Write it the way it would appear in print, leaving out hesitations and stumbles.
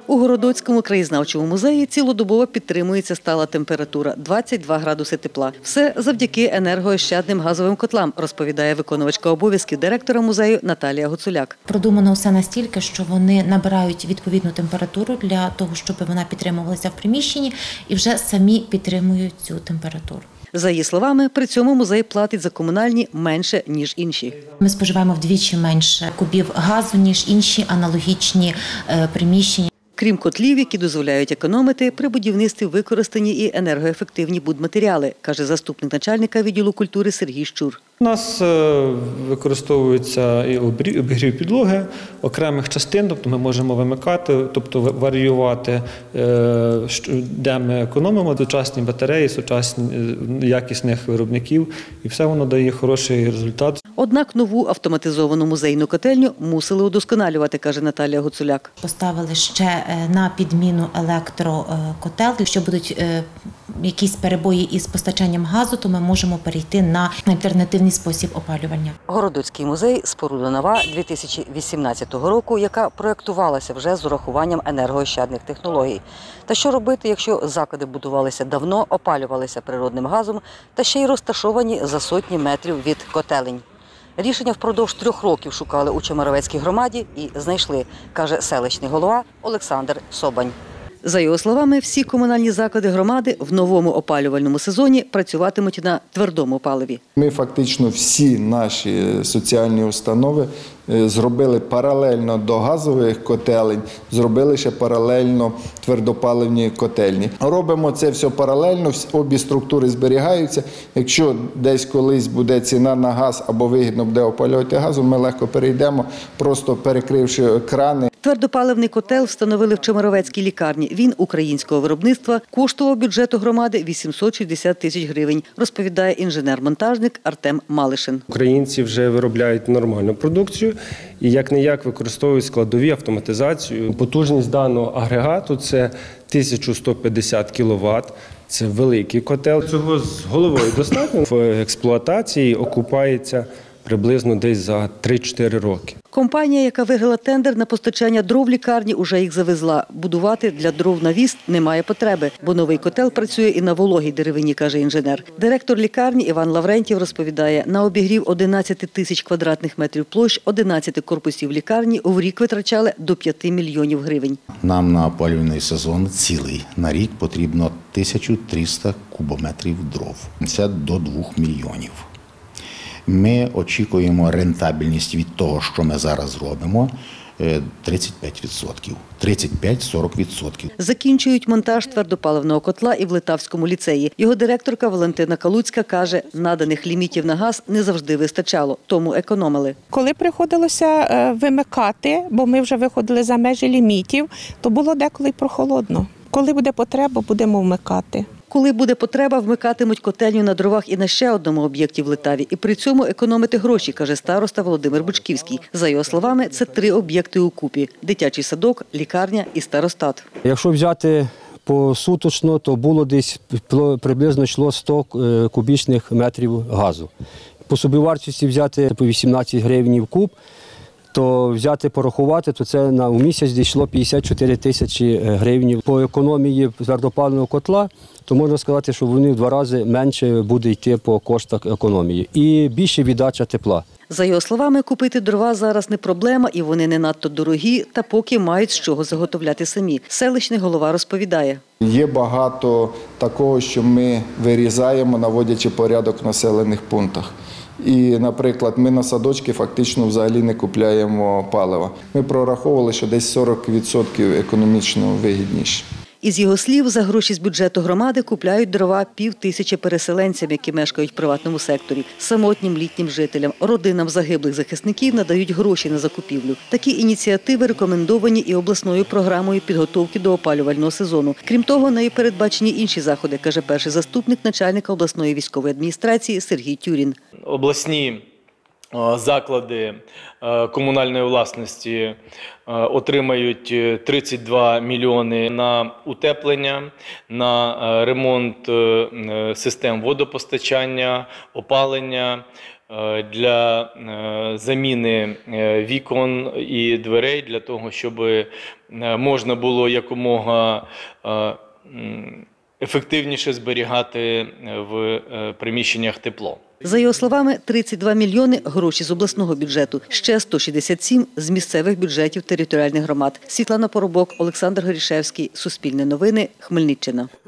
У Городоцькому краєзнавчому музеї цілодобово підтримується стала температура – 22 градуси тепла. Все завдяки енергоощадним газовим котлам, розповідає виконувачка обов'язків директора музею Наталія Гуцуляк. Продумано все настільки, що вони набирають відповідну температуру для того, щоб вона підтримувалася в приміщенні і вже самі підтримують цю температуру. За її словами, при цьому музей платить за комунальні менше, ніж інші. Ми споживаємо вдвічі менше кубів газу, ніж інші аналогічні приміщення. Крім котлів, які дозволяють економити, при будівництві використані і енергоефективні будматеріали, каже заступник начальника відділу культури Сергій Щур. У нас використовується і обігрів підлоги окремих частин, тобто ми можемо вимикати, тобто варіювати, де ми економимо, сучасні батареї, сучасні якісних виробників, і все воно дає хороший результат. Однак нову автоматизовану музейну котельню мусили удосконалювати, каже Наталія Гуцуляк. Поставили ще на підміну електрокотел. Якщо будуть якісь перебої із постачанням газу, то ми можемо перейти на альтернативний спосіб опалювання. Городоцький музей – споруда нова 2018 року, яка проєктувалася вже з урахуванням енергоощадних технологій. Та що робити, якщо заклади будувалися давно, опалювалися природним газом та ще й розташовані за сотні метрів від котелень? Рішення впродовж 3 років шукали у Чемеровецькій громаді і знайшли, каже селищний голова Олександр Собань. За його словами, всі комунальні заклади громади в новому опалювальному сезоні працюватимуть на твердому паливі. Ми фактично всі наші соціальні установи зробили паралельно до газових котелень, зробили ще паралельно твердопаливні котельні. Робимо це все паралельно, обі структури зберігаються. Якщо десь колись буде ціна на газ або вигідно буде опалювати газом, ми легко перейдемо, просто перекривши крани. Твердопаливний котел встановили в Чемеровецькій лікарні. Він українського виробництва, коштував бюджету громади 860 тисяч гривень, розповідає інженер-монтажник Артем Малишин. Українці вже виробляють нормальну продукцію і як-не-як використовують складові автоматизацію. Потужність даного агрегату – це 1150 кВт. Це великий котел. Цього з головою достатньо. В експлуатації окупається приблизно десь за 3-4 роки. Компанія, яка виграла тендер на постачання дров лікарні, уже їх завезла. Будувати для дров навіс немає потреби, бо новий котел працює і на вологій деревині, каже інженер. Директор лікарні Іван Лаврентів розповідає, на обігрів 11 тисяч квадратних метрів площ 11 корпусів лікарні в рік витрачали до 5 мільйонів гривень. Нам на опалювальний сезон цілий на рік потрібно 1300 кубометрів дров. Це до 2 мільйонів. Ми очікуємо рентабельність від того, що ми зараз робимо, 35%. 35-40%. Закінчують монтаж твердопаливного котла і в Литавському ліцеї. Його директорка Валентина Калуцька каже, наданих лімітів на газ не завжди вистачало, тому економили. Коли приходилося вимикати, бо ми вже виходили за межі лімітів, то було деколи й прохолодно. Коли буде потреба, будемо вмикати. Коли буде потреба, вмикатимуть котельню на дровах і на ще одному об'єкті в Литаві. І при цьому економити гроші, каже староста Володимир Бучківський. За його словами, це 3 об'єкти укупі – дитячий садок, лікарня і старостат. Якщо взяти посуточно, то було десь приблизно йшло 100 кубічних метрів газу. По собівартості взяти по 18 гривень в куб, то взяти порахувати, то це у місяць дійшло 54 тисячі гривень. По економії твердопаливного котла, то можна сказати, що вони в 2 рази менше буде йти по коштах економії. І більше віддача тепла. За його словами, купити дрова зараз не проблема, і вони не надто дорогі, та поки мають з чого заготовляти самі. Селищний голова розповідає. Є багато такого, що ми вирізаємо, наводячи порядок в населених пунктах. І, наприклад, ми на садочки фактично взагалі не купляємо палива. Ми прораховували, що десь 40% економічно вигідніше. Із його слів, за гроші з бюджету громади купляють дрова 5000 переселенцям, які мешкають в приватному секторі, самотнім літнім жителям, родинам загиблих захисників надають гроші на закупівлю. Такі ініціативи рекомендовані і обласною програмою підготовки до опалювального сезону. Крім того, нею передбачені інші заходи, каже перший заступник начальника обласної військової адміністрації Сергій Тюрін. Обласні заклади комунальної власності отримають 32 мільйони на утеплення, на ремонт систем водопостачання, опалення, для заміни вікон і дверей, для того, щоб можна було якомога ефективніше зберігати в приміщеннях тепло. За його словами, 32 мільйони – гроші з обласного бюджету, ще 167 – з місцевих бюджетів територіальних громад. Світлана Поробок, Олександр Горішевський, Суспільне новини, Хмельниччина.